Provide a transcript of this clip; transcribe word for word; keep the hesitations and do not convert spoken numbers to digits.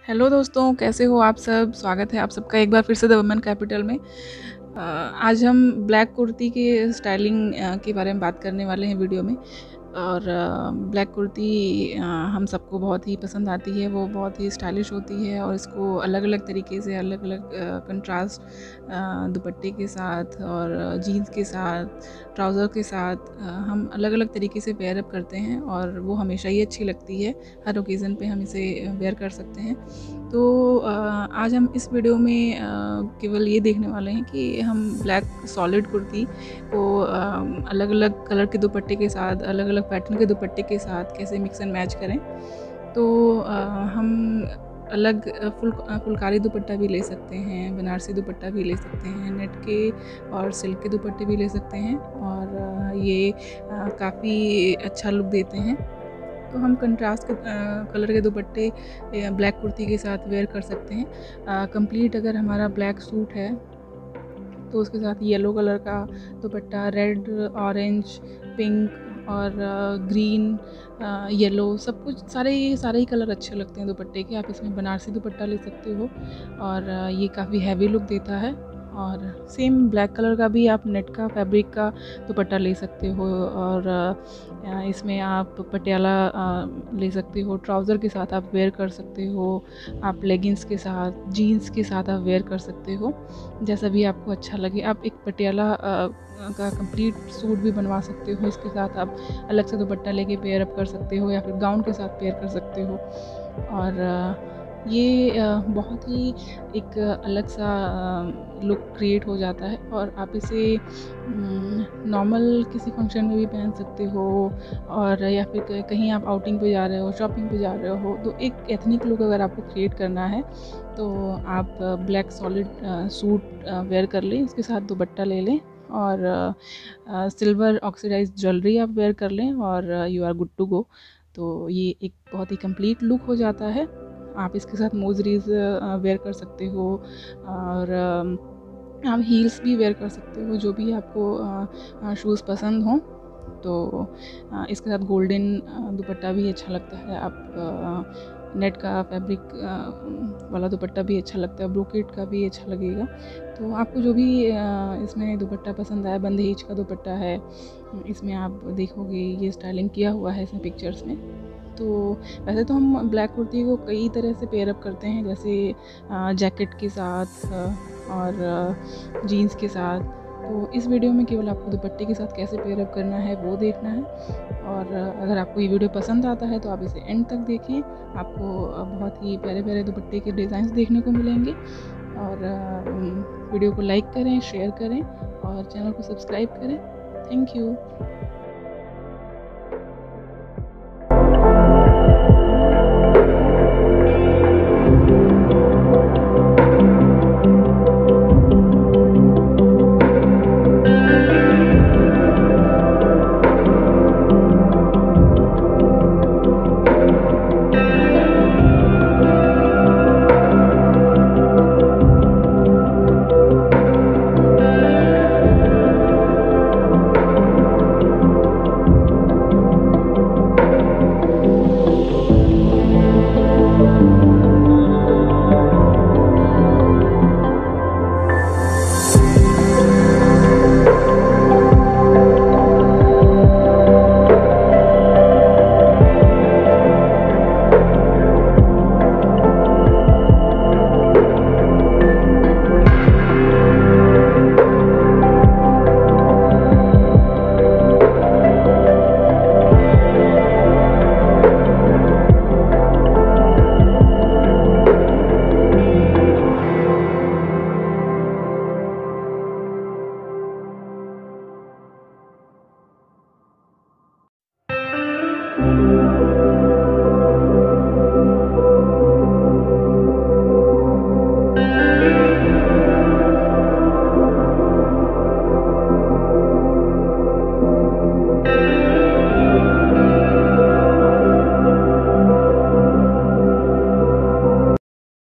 Hello दोस्तों, कैसे हो आप सब। स्वागत है आप सबका एक बार फिर से द वुमेन कैपिटल में। अ, आज हम ब्लैक कुर्ती के स्टाइलिंग अ, के बारे में बात करने वाले हैं वीडियो में। और अ, ब्लैक कुर्ती अ, हम सबको बहुत ही पसंद आती है। वो बहुत ही स्टाइलिश होती है और इसको अलग अलग तरीके से अलग अलग कंट्रास्ट दुपट्टे के साथ और जीन्स के साथ, ट्राउज़र के साथ अ, हम अलग अलग तरीके से वेयर अप करते हैं और वो हमेशा ही अच्छी लगती है। हर ओकेज़न पे हम इसे वेयर कर सकते हैं। तो अ, आज हम इस वीडियो में अ, केवल ये देखने वाले हैं कि हम ब्लैक सॉलिड कुर्ती को अलग अलग कलर के दुपट्टे के साथ, अलग अलग पैटर्न के दुपट्टे के साथ कैसे मिक्स एंड मैच करें। तो अ, हम अलग अ, फुल अ, फुलकारी दुपट्टा भी ले सकते हैं, बनारसी दुपट्टा भी ले सकते हैं, नेट के और सिल्क के दुपट्टे भी ले सकते हैं और अ, ये अ, काफ़ी अच्छा लुक देते हैं। तो हम कंट्रास्ट के अ, कलर के दुपट्टे ब्लैक कुर्ती के साथ वेयर कर सकते हैं। कंप्लीट अगर हमारा ब्लैक सूट है तो उसके साथ येलो कलर का दुपट्टा, रेड, ऑरेंज, पिंक और ग्रीन, येलो, सब कुछ सारे ही सारे ही कलर अच्छे लगते हैं दुपट्टे के। आप इसमें बनारसी दुपट्टा ले सकते हो और अ, ये काफ़ी हैवी लुक देता है। और सेम ब्लैक कलर का भी आप नेट का फैब्रिक का दुपट्टा ले सकते हो और अ, इसमें आप पटियाला अ, ले सकते हो। ट्राउज़र के साथ आप वेयर कर सकते हो, आप लेगिंग्स के साथ, जीन्स के साथ आप वेयर कर सकते हो, जैसा भी आपको अच्छा लगे। आप एक पटियाला अ, का कंप्लीट सूट भी बनवा सकते हो। इसके साथ आप अलग से दुपट्टा लेके पेयर अप कर सकते हो या फिर गाउन के साथ पेयर कर सकते हो। और अ, ये अ, बहुत ही एक अलग सा लुक क्रिएट हो जाता है और आप इसे नॉर्मल किसी फंक्शन में भी पहन सकते हो और या फिर कहीं आप आउटिंग पे जा रहे हो, शॉपिंग पे जा रहे हो, तो एक एथनिक लुक अगर आपको क्रिएट करना है तो आप ब्लैक सॉलिड सूट वेयर कर लें, इसके साथ दुपट्टा ले लें और सिल्वर ऑक्सीडाइज्ड ज्वेलरी आप वेयर कर लें और you are good to go. तो ये एक बहुत ही कंप्लीट लुक हो जाता है। आप इसके साथ मोजरीज वेयर कर सकते हो और आप हील्स भी वेयर कर सकते हो, जो भी आपको शूज़ पसंद हों। तो इसके साथ गोल्डन दुपट्टा भी अच्छा लगता है। आप नेट का फैब्रिक वाला दुपट्टा भी अच्छा लगता है, ब्रोकेट का भी अच्छा लगेगा। तो आपको जो भी इसमें दुपट्टा पसंद आया, बंदेज का दुपट्टा है, इसमें आप देखोगे ये स्टाइलिंग किया हुआ है इसमें पिक्चर्स में। तो वैसे तो हम ब्लैक कुर्ती को कई तरह से पेयर अप करते हैं, जैसे जैकेट के साथ और जीन्स के साथ। तो इस वीडियो में केवल आपको दुपट्टे के साथ कैसे पेयर अप करना है वो देखना है। और अगर आपको ये वीडियो पसंद आता है तो आप इसे एंड तक देखें। आपको बहुत ही प्यारे प्यारे दुपट्टे के डिज़ाइंस देखने को मिलेंगे। और वीडियो को लाइक करें, शेयर करें और चैनल को सब्सक्राइब करें। Thank you.